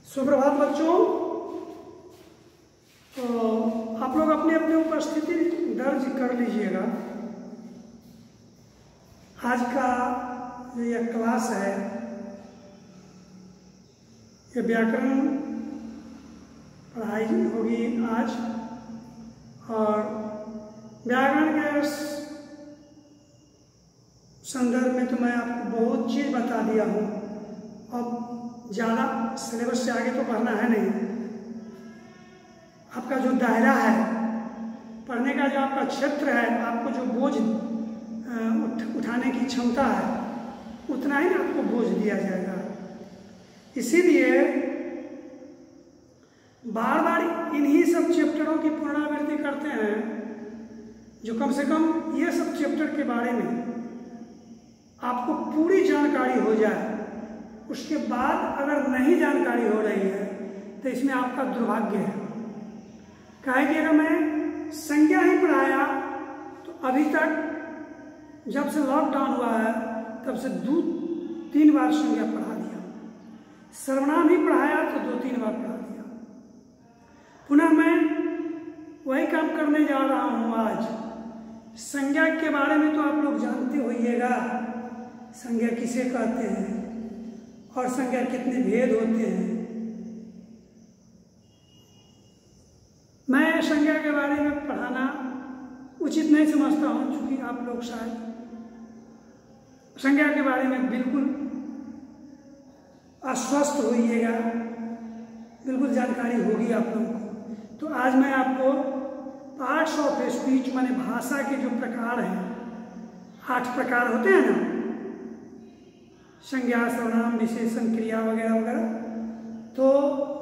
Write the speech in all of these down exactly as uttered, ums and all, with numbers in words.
सुप्रभात बच्चों। तो आप लोग अपनी अपनी उपस्थिति दर्ज कर लीजिएगा। आज का जो यह क्लास है ये व्याकरण पढ़ाई होगी आज, और व्याकरण के संदर्भ में तो मैं आपको बहुत चीज़ बता दिया हूँ। अब ज़्यादा सिलेबस से आगे तो पढ़ना है नहीं। आपका जो दायरा है पढ़ने का, जो आपका क्षेत्र है, आपको जो बोझ उठ, उठाने की क्षमता है उतना ही आपको बोझ दिया जाएगा। इसीलिए बार बार इन्हीं सब चैप्टरों की पुनरावृत्ति करते हैं, जो कम से कम ये सब चैप्टर के बारे में आपको पूरी जानकारी हो जाए। उसके बाद अगर नहीं जानकारी हो रही है तो इसमें आपका दुर्भाग्य है। काहे कि अगर मैं संज्ञा ही पढ़ाया तो अभी तक जब से लॉकडाउन हुआ है तब से दो तीन बार संज्ञा पढ़ा दिया। सर्वनाम ही पढ़ाया तो दो तीन बार पढ़ा दिया। पुनः मैं वही काम करने जा रहा हूँ आज। संज्ञा के बारे में तो आप लोग जानते होइएगा, संज्ञा किसे कहते हैं और संज्ञा कितने भेद होते हैं। मैं संज्ञा के बारे में पढ़ाना उचित नहीं समझता हूँ, क्योंकि आप लोग शायद संज्ञा के बारे में बिल्कुल आश्वस्त होइएगा, बिल्कुल जानकारी होगी आप लोगों को। तो आज मैं आपको पार्ट्स ऑफ स्पीच माने भाषा के जो प्रकार हैं, आठ प्रकार होते हैं ना, संज्ञा, सर्वनाम, विशेषण, क्रिया वगैरह वगैरह। तो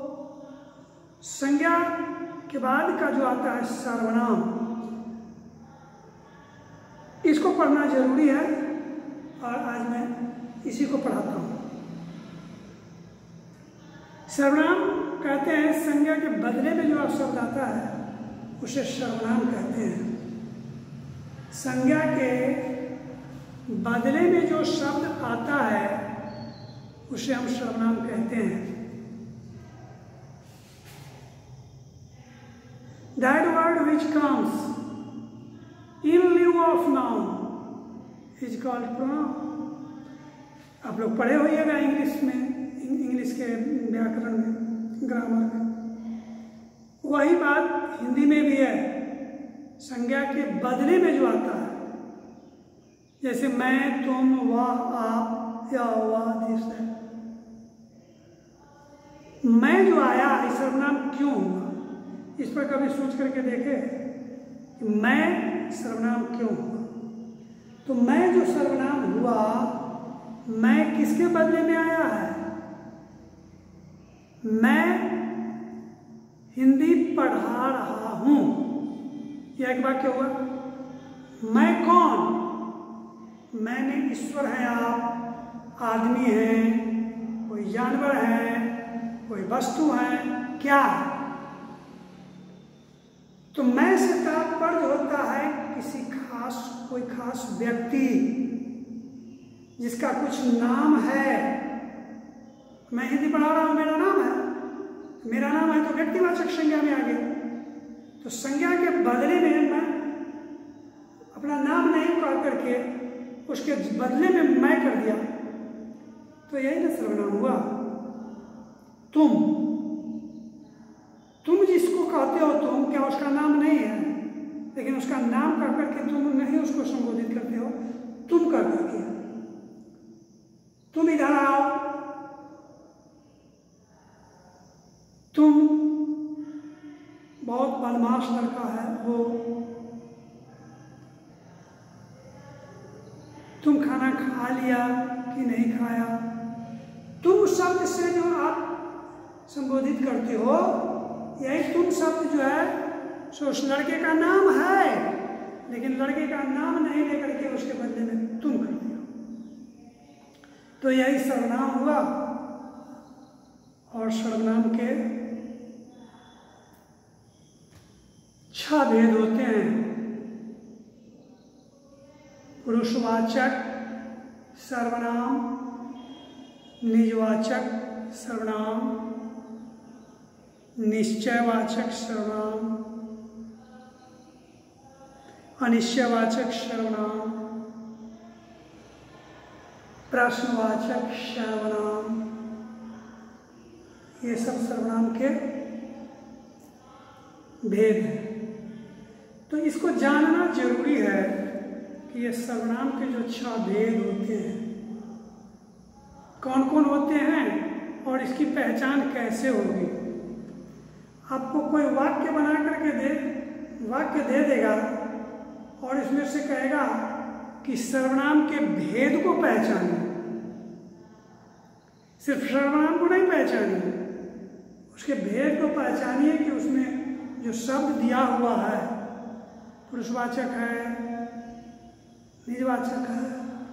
संज्ञा के बाद का जो आता है सर्वनाम, इसको पढ़ना जरूरी है और आज मैं इसी को पढ़ाता हूँ। सर्वनाम कहते हैं संज्ञा के बदले में जो शब्द आता है उसे सर्वनाम कहते हैं। संज्ञा के बदले में जो शब्द आता है उसे हम सर्वनाम कहते हैं। That word which comes in lieu of noun is called pronoun। आप लोग पढ़े होइएगा इंग्लिश में, इंग्लिश के व्याकरण में, ग्रामर में। वही बात हिंदी में भी है। संज्ञा के बदले में जो आता है, जैसे मैं, तुम, वह, आप या वह, दिस है। मैं जो आया इस सर्वनाम क्यों हुआ, इस पर कभी सोच करके देखे कि मैं सर्वनाम क्यों हुआ। तो मैं जो सर्वनाम हुआ, मैं किसके बदले में आया है? मैं हिंदी पढ़ा रहा हूं, यह एक वाक्य हुआ। मैं कौन? मैंने ईश्वर है, आप आदमी हैं, कोई जानवर है, कोई वस्तु है, क्या है? तो मैं से तात्पर्य होता है किसी खास, कोई खास व्यक्ति जिसका कुछ नाम है। मैं हिंदी पढ़ा रहा हूं, मेरा नाम है, मेरा नाम है तो व्यक्तिवाचक संज्ञा में आ गया। तो संज्ञा के बदले में मैं अपना नाम नहीं कह करके उसके बदले में मैं कर दिया, तो यही ना सर्वनाम हुआ। तुम, तुम जिसको कहते हो तुम, क्या उसका नाम नहीं है? लेकिन उसका नाम कह करके तुम नहीं उसको संबोधित करते हो, तुम कर करके। तुम इधर आओ, तुम बहुत बदमाश लड़का है वो, तुम खाना खा लिया कि नहीं खाया। तुम शब्द से जो आप संबोधित करते हो, यही तुम शब्द जो है सो उस लड़के का नाम है, लेकिन लड़के का नाम नहीं लेकर के उसके बदले में तुम कर दिया, तो यही सर्वनाम हुआ। और सर्वनाम के छह भेद होते हैं: पुरुषवाचक सर्वनाम, निजवाचक सर्वनाम, निश्चयवाचक सर्वनाम, अनिश्चयवाचक सर्वनाम, प्रश्नवाचक सर्वनाम, ये सब सर्वनाम के भेद हैं। तो इसको जानना जरूरी है कि ये सर्वनाम के जो छह भेद होते हैं कौन कौन होते हैं और इसकी पहचान कैसे होगी। आपको कोई वाक्य बना करके दे वाक्य दे देगा और इसमें से कहेगा कि सर्वनाम के भेद को पहचानिए, सिर्फ सर्वनाम को नहीं पहचानिए, उसके भेद को पहचानिए कि उसमें जो शब्द दिया हुआ है पुरुषवाचक है, निजवाचक है,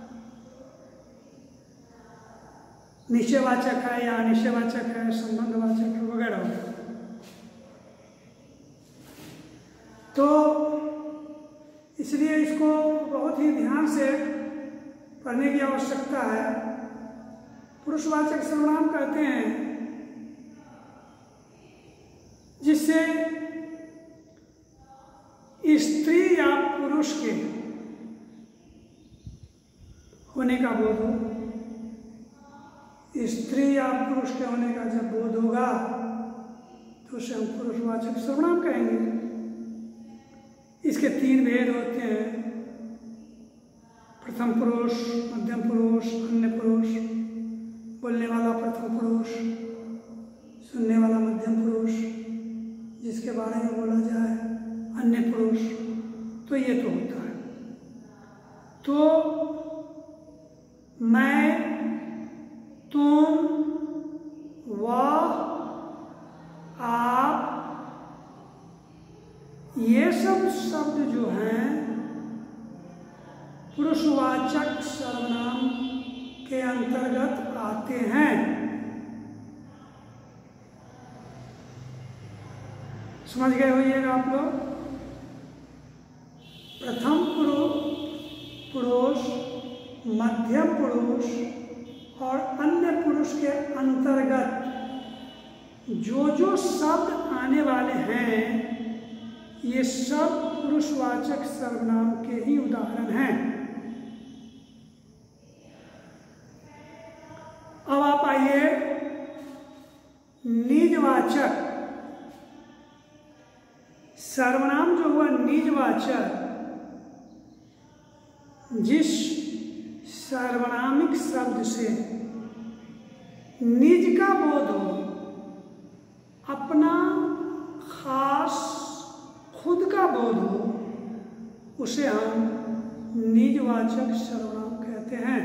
निश्चयवाचक है या अनिश्चयवाचक है, संबंधवाचक है वगैरह। तो इसलिए इसको बहुत ही ध्यान से पढ़ने की आवश्यकता है। पुरुषवाचक सर्वनाम कहते हैं जिससे स्त्री या पुरुष के होने का बोध हो। स्त्री या पुरुष के होने का जब बोध होगा तो उसे हम पुरुषवाचक सर्वनाम कहेंगे। इसके तीन भेद होते हैं, प्रथम पुरुष, मध्यम पुरुष, अन्य पुरुष। बोलने वाला प्रथम पुरुष, सुनने वाला मध्यम पुरुष, जिसके बारे में बोला जाए अन्य पुरुष। तो ये तो होता है। तो मैं, तुम, वह, आप, ये सब शब्द जो हैं पुरुषवाचक सर्वनाम के अंतर्गत आते हैं। समझ गए होइएगा आप लोग। प्रथम पुरुष, मध्यम पुरुष और अन्य पुरुष के अंतर्गत जो जो शब्द आने वाले हैं ये सब पुरुषवाचक सर्वनाम के ही उदाहरण हैं। अब आप आइए निजवाचक सर्वनाम जो हुआ निजवाचक, जिस सार्वनामिक शब्द से निज का बोध हो, अपना खास खुद का बोध हो, उसे हम निजवाचक सर्वनाम कहते हैं।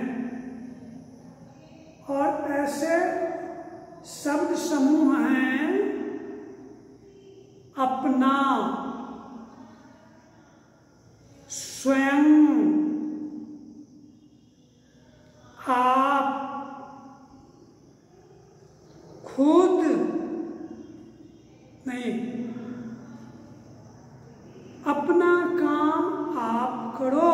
और ऐसे शब्द समूह हैं अपना, स्वयं, आप, खुद नहीं, अपना काम आप करो।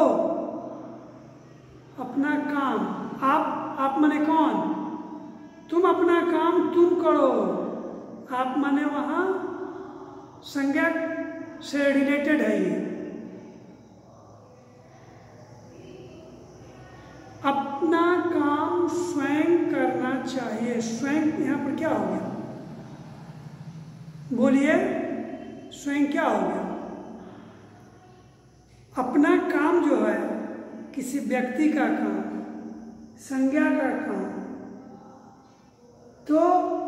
अपना काम आप आप माने कौन? तुम अपना काम तुम करो। आप माने वहां संज्ञा से रिलेटेड है ये। अपना काम स्वयं करना चाहिए। स्वयं यहां पर क्या हो गया? बोलिए, स्वयं क्या हो गया? अपना काम जो है किसी व्यक्ति का काम, संज्ञा का काम, तो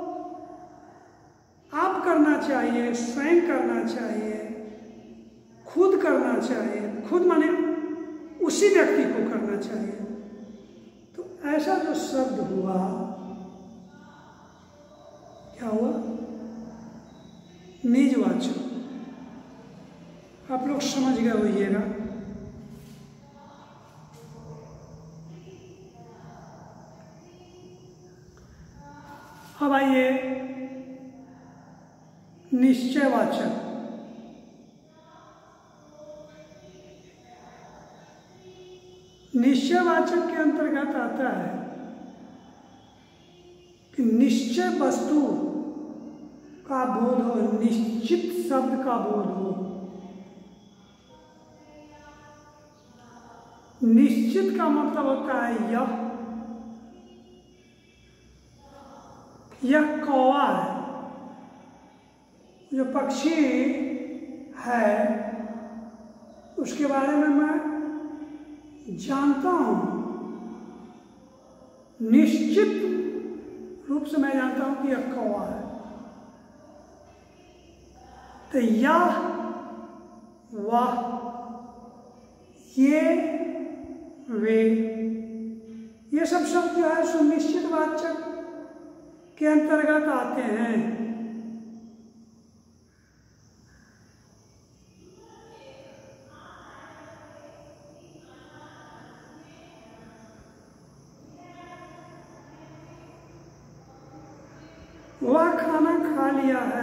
आप करना चाहिए, स्वयं करना चाहिए, खुद करना चाहिए। खुद माने उसी व्यक्ति को करना चाहिए। तो ऐसा जो शब्द हुआ, क्या हुआ? निजवाचक। आप लोग समझ गए होइएगा। अब आइए निश्चयवाचक। निश्चयवाचक के अंतर्गत आता है कि निश्चय वस्तु का बोध हो, निश्चित शब्द का बोध हो। निश्चित का मतलब होता है यह यह कौवा है, जो पक्षी है उसके बारे में मैं जानता हूँ, निश्चित रूप से मैं जानता हूँ कि यह कौवा है। तो यह वह ये वे ये सब शब्द जो है सो निश्चित वाचक के अंतर्गत आते हैं। वह खाना खा लिया है,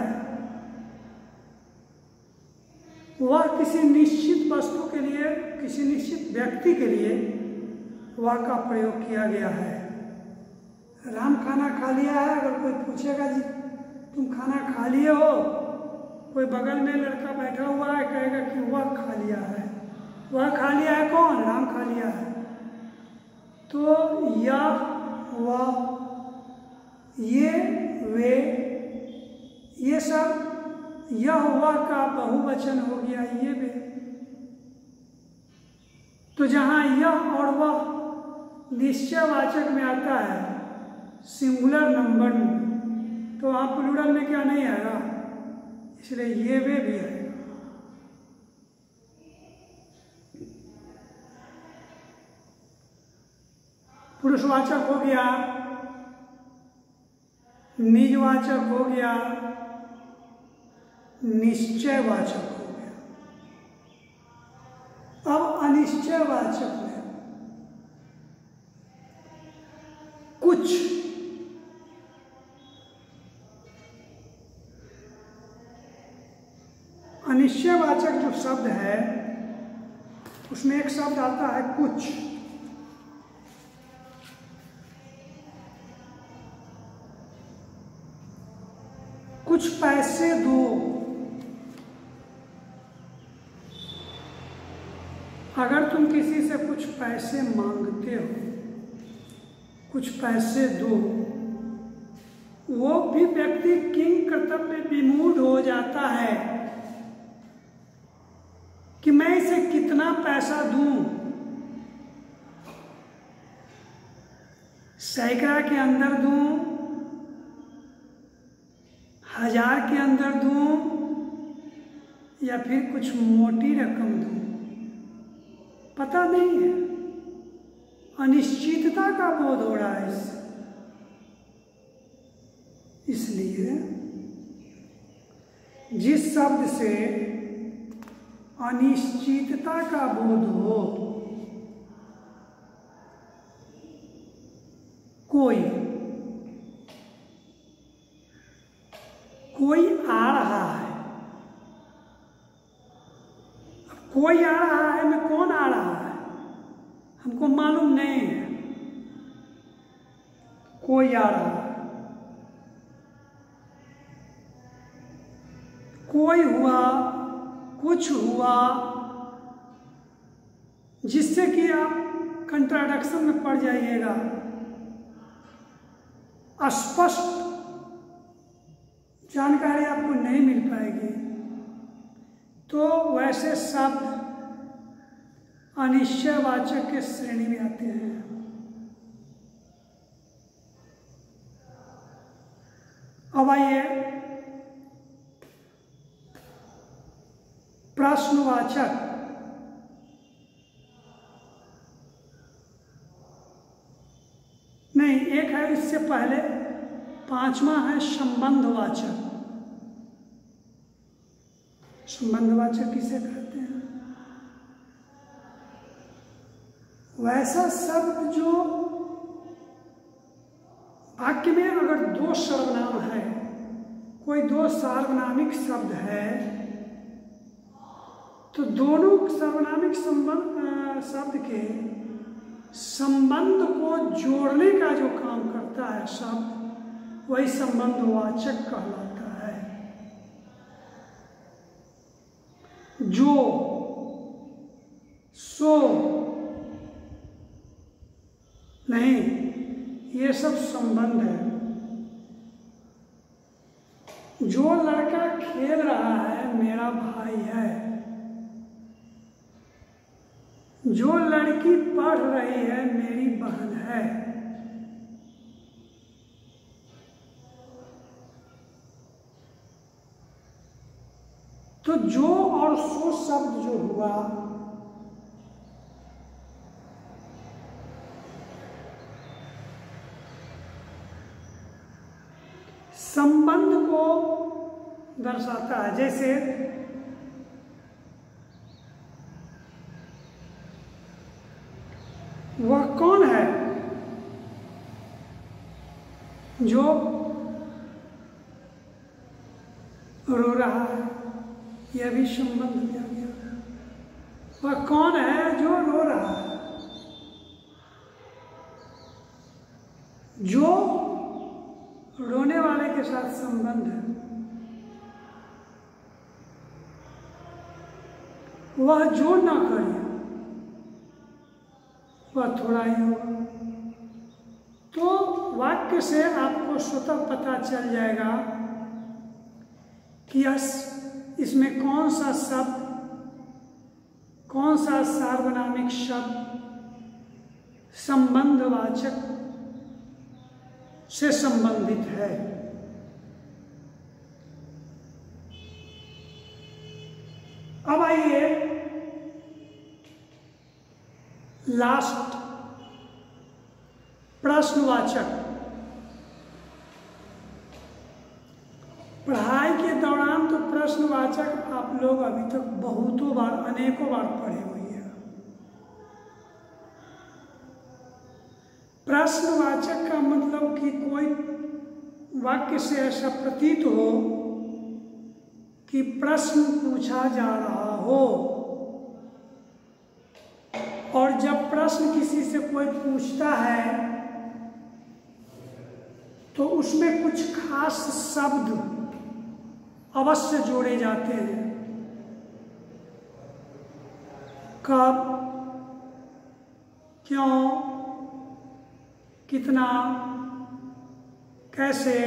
वह किसी निश्चित वस्तु के लिए, किसी निश्चित व्यक्ति के लिए वह का प्रयोग किया गया है। राम खाना खा लिया है, अगर कोई पूछेगा जी तुम खाना खा लिए हो, कोई बगल में लड़का बैठा हुआ है कहेगा कि वह खा लिया है। वह खा लिया है कौन? राम खा लिया है। तो यह वह ये वे ये सब यह वह का बहुवचन हो गया, ये वे। तो जहाँ यह और वह निश्चयवाचक में आता है सिंगुलर नंबर में, तो वहाँ प्लूरल में क्या नहीं आएगा, इसलिए ये वे भी आएगा। पुरुषवाचक हो गया, निजवाचक हो गया, निश्चयवाचक हो गया। अब अनिश्चयवाचक में कुछ अनिश्चयवाचक जो शब्द है उसमें एक शब्द आता है कुछ। कुछ पैसे दो, अगर तुम किसी से कुछ पैसे मांगते हो, कुछ पैसे दो, वो भी व्यक्ति किंग कर्तव्य विमूढ़ हो जाता है कि मैं इसे कितना पैसा दूं। सैकड़ा के अंदर दूं, हजार के अंदर दूं, या फिर कुछ मोटी रकम दूं, पता नहीं है। अनिश्चितता का बोध हो रहा है इससे। इसलिए जिस शब्द से अनिश्चितता का बोध हो, कोई कोई आ रहा है, कोई आ रहा है में कौन आ रहा है हमको मालूम नहीं है। कोई आ रहा है, कोई हुआ, कुछ हुआ, जिससे कि आप कंट्राडिक्शन में पड़ जाइएगा, अस्पष्ट जानकारी आपको नहीं मिल पाएगी। तो वैसे शब्द अनिश्चयवाचक के श्रेणी में आते हैं। अब आइए प्रश्नवाचक। नहीं, एक है इससे पहले, पांचवा है संबंधवाचक। संबंधवाचक किसे कहते हैं? वैसा शब्द जो वाक्य में अगर दो सर्वनाम है, कोई दो सार्वनामिक शब्द है, तो दोनों सार्वनामिक संबंध शब्द के संबंध को जोड़ने का जो काम करता है शब्द, वही संबंधवाचक कहलाता है। जो, सो नहीं, ये सब संबंध है। जो लड़का खेल रहा है मेरा भाई है, जो लड़की पढ़ रही है मेरी बहन है। तो जो और सो शब्द जो हुआ, संबंध को दर्शाता है। जैसे वह कौन है जो रो रहा है, यह भी संबंध दिया गया। वह कौन है जो रो रहा है, जो रोने वाले के साथ संबंध है। वह जो ना करे वह थोड़ा ही होगा। तो वाक्य से आपको स्वतः पता चल जाएगा कि यस इसमें कौन सा शब्द, कौन सा सार्वनामिक शब्द संबंधवाचक से संबंधित है। अब आइए लास्ट, प्रश्नवाचक। पढ़ाई के दौरान तो प्रश्नवाचक आप लोग अभी तक बहुतों बार, अनेकों बार पढ़े हुए हैं। प्रश्नवाचक का मतलब कि कोई वाक्य से ऐसा प्रतीत हो कि प्रश्न पूछा जा रहा हो, और जब प्रश्न किसी से कोई पूछता है तो उसमें कुछ खास शब्द अवश्य जोड़े जाते हैं। कब, क्यों, कितना, कैसे,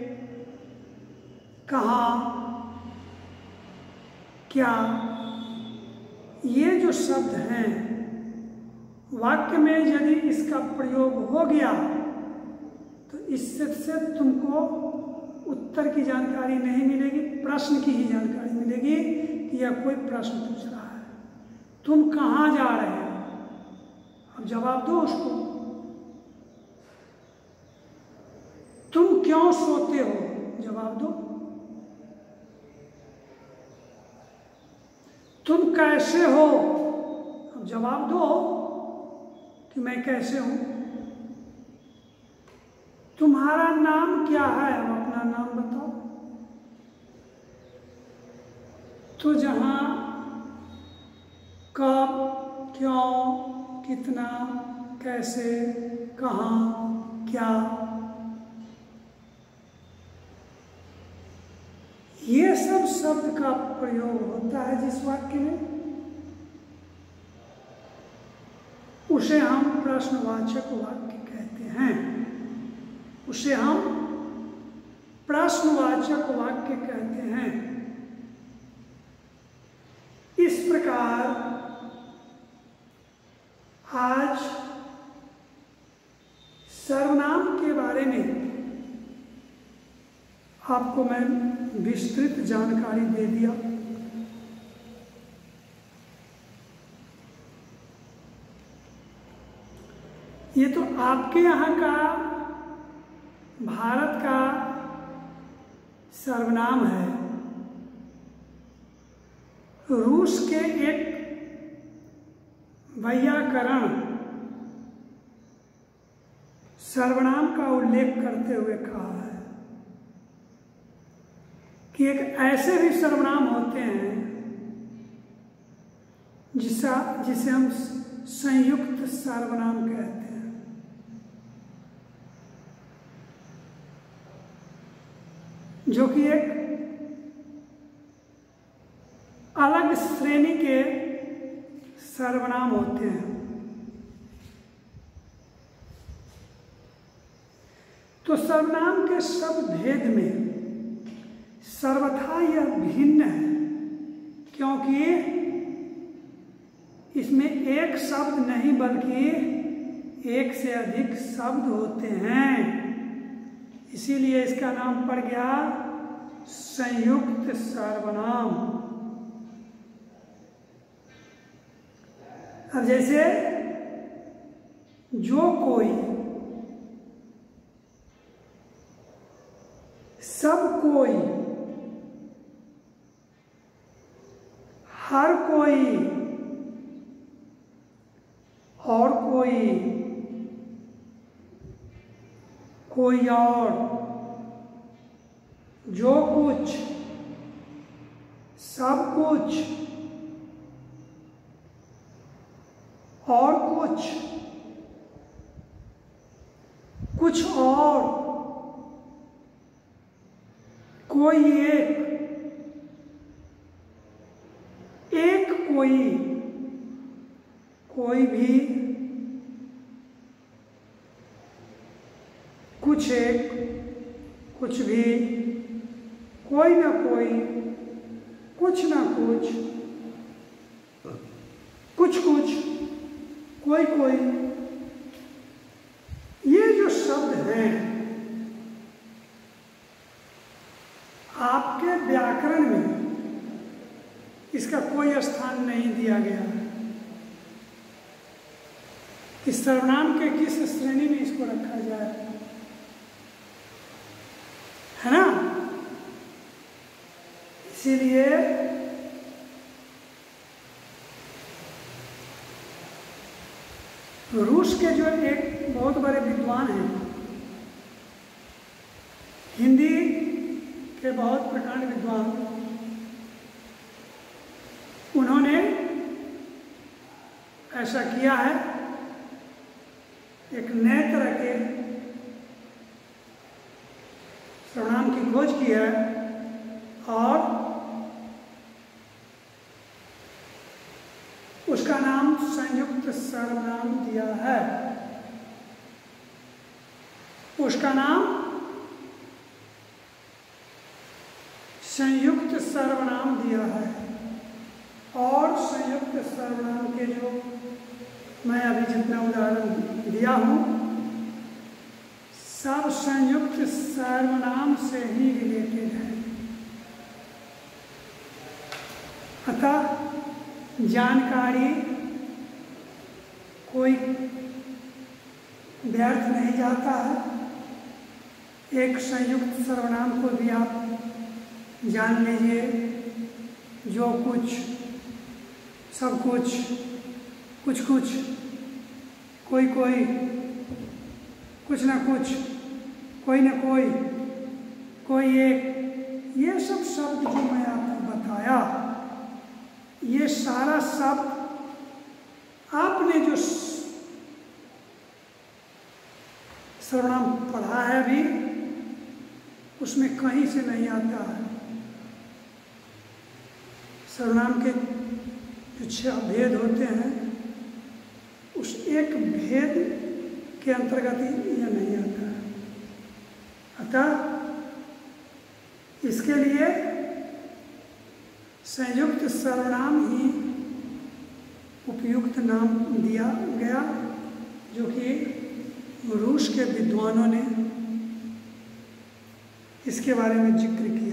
कहाँ, क्या, ये जो शब्द हैं वाक्य में यदि इसका प्रयोग हो गया तो इससे से तुमको उत्तर की जानकारी नहीं मिलेगी, प्रश्न की ही जानकारी मिलेगी कि यह कोई प्रश्न पूछ रहा है। तुम कहाँ जा रहे हो, अब जवाब दो उसको। तुम क्यों सोते हो, जवाब दो। तुम कैसे हो, अब जवाब दो कि मैं कैसे हूं। तुम्हारा नाम क्या है, अब अपना नाम बताओ। तो जहां कब, क्यों, कितना, कैसे, कहाँ, क्या, ये सब शब्द का प्रयोग होता है जिस वाक्य में, उसे हम प्रश्नवाचक वाक्य कहते हैं। उसे हम प्रश्नवाचक वाक्य कहते हैं। इस प्रकार आज सर्वनाम के बारे में आपको मैं विस्तृत जानकारी दे दिया। ये तो आपके यहाँ का भारत का सर्वनाम है। रूस के एक वैयाकरण सर्वनाम का उल्लेख करते हुए कहा है कि एक ऐसे भी सर्वनाम होते हैं जिसा जिसे हम संयुक्त सर्वनाम कहते हैं। जो कि एक अलग श्रेणी के सर्वनाम होते हैं। तो सर्वनाम के शब्द भेद में सर्वथा यह भिन्न है, क्योंकि इसमें एक शब्द नहीं बल्कि एक से अधिक शब्द होते हैं। इसीलिए इसका नाम पड़ गया संयुक्त सर्वनाम। अब जैसे जो कोई, सब कोई, हर कोई, और कोई, कोई और, जो कुछ, सब कुछ, और कुछ, कुछ और, कोई एक, एक कोई, कोई भी, कुछ एक, कुछ भी, कोई ना कोई, कुछ ना कुछ, कुछ कुछ, कोई कोई, ये जो शब्द हैं आपके व्याकरण में इसका कोई स्थान नहीं दिया गया है। इस सर्वनाम के किस श्रेणी में इसको रखा जाए, है ना। इसीलिए रूस के जो एक बहुत बड़े विद्वान हैं, हिंदी के बहुत प्रकांड विद्वान, उन्होंने ऐसा किया है, एक नए तरह के सर्वनाम की खोज की है और उसका नाम संयुक्त सर्वनाम दिया है। उसका नाम संयुक्त सर्वनाम दिया है। और संयुक्त सर्वनाम के जो मैं अभी जितना उदाहरण दिया हूँ सब संयुक्त सर्वनाम से ही रिलेटेड है। अतः जानकारी कोई व्यर्थ नहीं जाता है। एक संयुक्त सर्वनाम को भी आप जान लीजिए, जो कुछ, सब कुछ, कुछ कुछ, कोई कोई, कुछ ना कुछ, कोई ना कोई, कोई एक, ये सब शब्द जो मैं आपको बताया, ये सारा शब्द आपने जो सर्वनाम पढ़ा है अभी उसमें कहीं से नहीं आता है। सर्वनाम के जो छह भेद होते हैं उस एक भेद के अंतर्गत यह नहीं आता है। अतः इसके लिए संयुक्त सर्वनाम ही उपयुक्त नाम दिया गया, जो कि रूस के विद्वानों ने इसके बारे में जिक्र किया।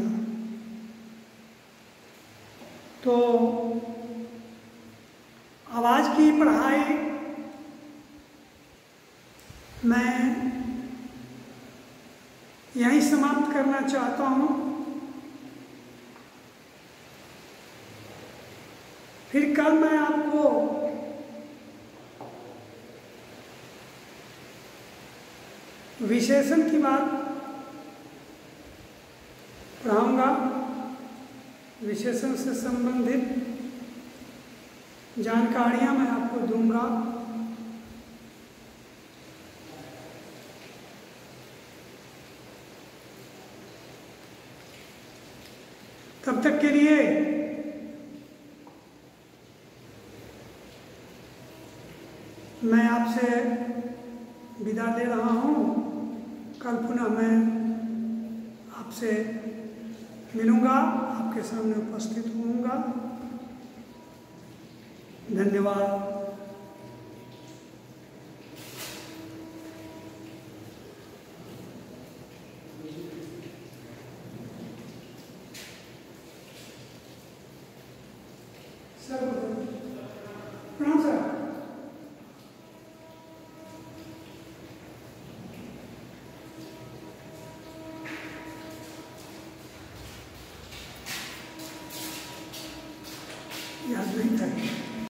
तो आवाज़ की पढ़ाई मैं यहीं समाप्त करना चाहता हूँ। फिर कल मैं आपको विशेषण की बात पढ़ाऊँगा, विशेषण से संबंधित जानकारियाँ मैं आपको दूंगा। तब तक के लिए मैं आपसे विदा ले रहा हूँ। कल पुनः मैं आपसे मिलूँगा, आपके सामने उपस्थित होऊंगा। धन्यवाद। सर प्रणाम सर। याद नहीं था।